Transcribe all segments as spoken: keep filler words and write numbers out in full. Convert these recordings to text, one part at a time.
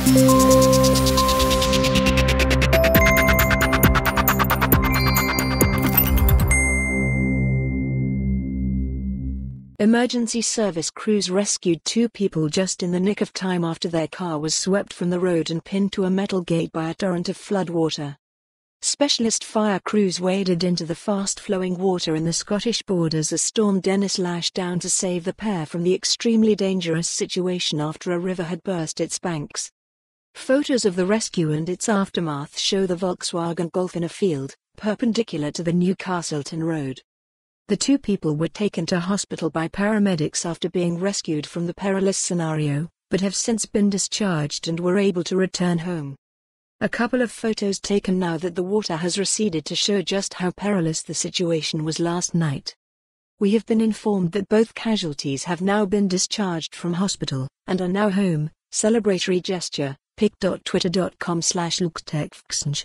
Emergency service crews rescued two people just in the nick of time after their car was swept from the road and pinned to a metal gate by a torrent of floodwater. Specialist fire crews waded into the fast-flowing water in the Scottish borders as Storm Dennis lashed down to save the pair from the extremely dangerous situation after a river had burst its banks. Photos of the rescue and its aftermath show the Volkswagen Golf in a field, perpendicular to the Newcastleton road. The two people were taken to hospital by paramedics after being rescued from the perilous scenario, but have since been discharged and were able to return home. A couple of photos taken now that the water has receded to show just how perilous the situation was last night. We have been informed that both casualties have now been discharged from hospital, and are now home. Celebratory gesture, pic dot twitter dot com slash looktechfxnj.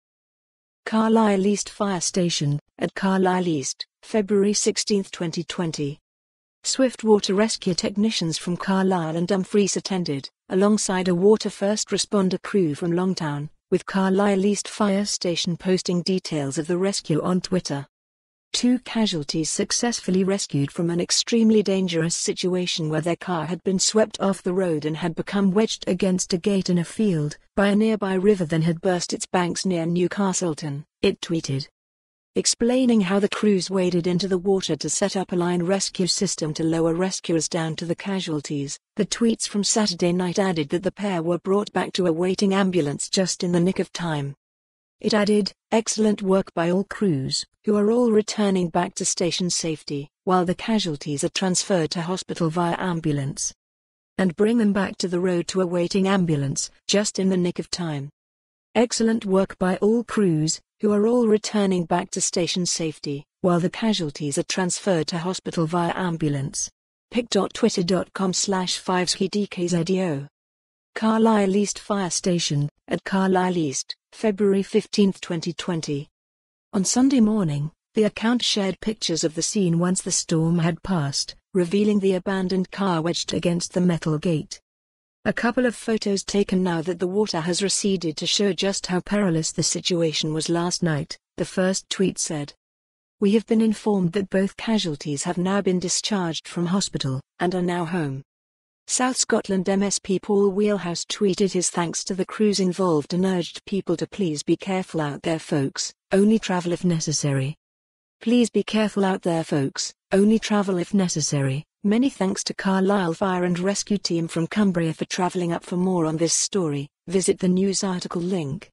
Carlisle East Fire Station, at Carlisle East, February sixteenth twenty twenty. Swift water rescue technicians from Carlisle and Dumfries attended, alongside a water first responder crew from Longtown, with Carlisle East Fire Station posting details of the rescue on Twitter. Two casualties successfully rescued from an extremely dangerous situation where their car had been swept off the road and had become wedged against a gate in a field, by a nearby river then had burst its banks near Newcastleton, it tweeted. Explaining how the crews waded into the water to set up a line rescue system to lower rescuers down to the casualties, the tweets from Saturday night added that the pair were brought back to a waiting ambulance just in the nick of time. It added, "Excellent work by all crews, who are all returning back to station safety, while the casualties are transferred to hospital via ambulance. And bring them back to the road to a waiting ambulance, just in the nick of time. Excellent work by all crews, who are all returning back to station safety, while the casualties are transferred to hospital via ambulance." pic dot twitter dot com slash five ski d k z d o. Carlisle East Fire Station, at Carlisle East, February fifteenth twenty twenty. On Sunday morning, the account shared pictures of the scene once the storm had passed, revealing the abandoned car wedged against the metal gate. A couple of photos taken now that the water has receded to show just how perilous the situation was last night, the first tweet said. We have been informed that both casualties have now been discharged from hospital, and are now home. South Scotland M S P Paul Wheelhouse tweeted his thanks to the crews involved and urged people to please be careful out there folks, only travel if necessary. Please be careful out there folks, only travel if necessary. Many thanks to Carlisle Fire and Rescue Team from Cumbria for travelling up. For more on this story, visit the news article link.